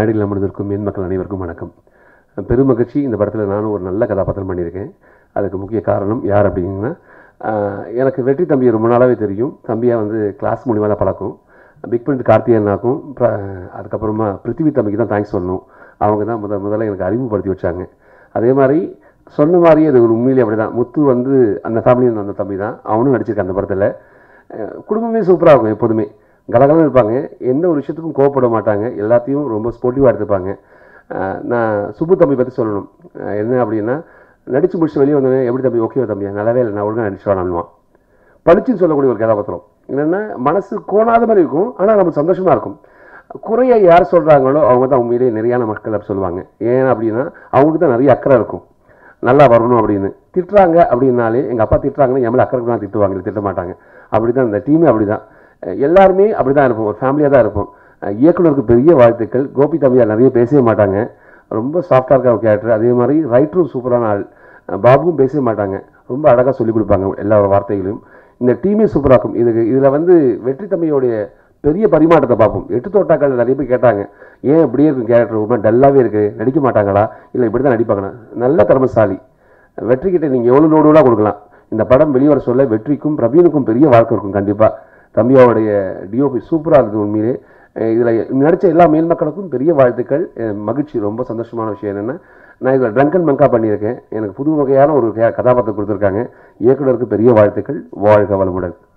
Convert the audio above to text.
மேடையில் அமர்ந்திருக்கும் என் மக்கள் அனைவருக்கும் வணக்கம். பெரும் மகிழ்ச்சி. இந்த படத்தில் நானும் ஒரு நல்ல கதாபாத்திரம் பண்ணியிருக்கேன். அதுக்கு முக்கிய காரணம் யார் அப்படிங்கன்னா, எனக்கு வெற்றி தம்பியை ரொம்ப நாளாகவே தெரியும். தம்பியாக வந்து கிளாஸ் மூலிமா தான் பழக்கம். பிக் பிரிண்ட் கார்த்திகேயனாக்கும் அதுக்கப்புறமா பிருத்திவி தம்பிக்கு தான் தேங்க்ஸ் சொல்லணும். அவங்க தான் முதல்ல எனக்கு அறிமுகப்படுத்தி வச்சாங்க. அதே மாதிரி சொன்ன மாதிரியே அது ஒரு உண்மையிலே அப்படி தான். முத்து வந்து அந்த ஃபேமிலியில் அந்த தம்பி தான், அவனும் நடிச்சிருக்கான் அந்த படத்தில். குடும்பமே சூப்பராக இருக்கும். எப்போதுமே கலகலன்னு இருப்பாங்க. எந்த ஒரு விஷயத்துக்கும் கோவப்பட மாட்டாங்க. எல்லாத்தையும் ரொம்ப ஸ்போர்ட்டிவாக எடுத்துப்பாங்க. நான் சுப்பு தம்பி பற்றி சொல்லணும். என்ன அப்படின்னா, நடித்து முடிச்சு வெளியே வந்தோடனே எப்படி தம்பி, ஓகேவா தம்பியா, நல்லாவே இல்லை, நான் ஒழுங்காக நடிச்சுவானுவான். பளிச்சுன்னு சொல்லக்கூடிய ஒரு கதாபாத்திரம். என்னென்னா மனசு கோணாத மாதிரி இருக்கும், ஆனால் நம்ம சந்தோஷமாக இருக்கும். குறையை யார் சொல்கிறாங்களோ அவங்க தான் உண்மையிலேயே நிறையான மக்கள் அப்படி சொல்லுவாங்க. ஏன் அப்படின்னா அவங்களுக்கு தான் நிறைய அக்கறை இருக்கும், நல்லா வரணும் அப்படின்னு. திட்டுறாங்க அப்படின்னாலே, எங்கள் அப்பா திட்டுறாங்கன்னா என் மேலே அக்கறை தான் திட்டுவாங்க, திட்ட மாட்டாங்க. அப்படி தான் இந்த டீமே அப்படி தான். எல்லாருமே அப்படி தான் இருப்போம், ஒரு ஃபேமிலியாக தான் இருப்போம். இயக்குனருக்கு பெரிய வாழ்த்துக்கள். கோபி தம்பியார் நிறைய பேசவே மாட்டாங்க, ரொம்ப சாஃப்டாக இருக்க ஒரு கேரக்டர். அதே மாதிரி ரைட்டரும் சூப்பரான ஆள். பாபுவும் பேசவே மாட்டாங்க, ரொம்ப அழகாக சொல்லிக் கொடுப்பாங்க எல்லா வார்த்தைகளையும். இந்த டீமே சூப்பராக இருக்கும். இதில் வந்து வெற்றி தம்பியோடைய பெரிய பரிமாற்றத்தை பார்ப்போம். 8 தோட்டாக்கள் நிறைய பேர் கேட்டாங்க, ஏன் இப்படியே இருக்கும் கேரக்டர், ரொம்ப டல்லாகவே இருக்குது, நடிக்க மாட்டாங்களா, இல்லை இப்படி தான் நடிப்பாங்களா. நல்ல திறமைசாலி. வெற்றிக்கிட்ட நீங்கள் எவ்வளோ லோடுலாம் கொடுக்கலாம். இந்த படம் வெளிவர சொல்ல வெற்றிக்கும் பிரவீனுக்கும் பெரிய வாழ்க்கை இருக்கும் கண்டிப்பாக. தம்பியாவுடைய டிஓபி சூப்பராக இருக்குது உண்மையிலே. இதில் நடித்த எல்லா மேல் மக்களுக்கும் பெரிய வாழ்த்துக்கள். மகிழ்ச்சி. ரொம்ப சந்தோஷமான விஷயம் என்னென்னா, நான் இதில் ட்ரங்கன் மங்கா பண்ணியிருக்கேன். எனக்கு புது வகையான ஒரு கதாபாத்திரம் கொடுத்துருக்காங்க. இயக்குனருக்கு பெரிய வாழ்த்துக்கள். வாழ்க வளமுடன்.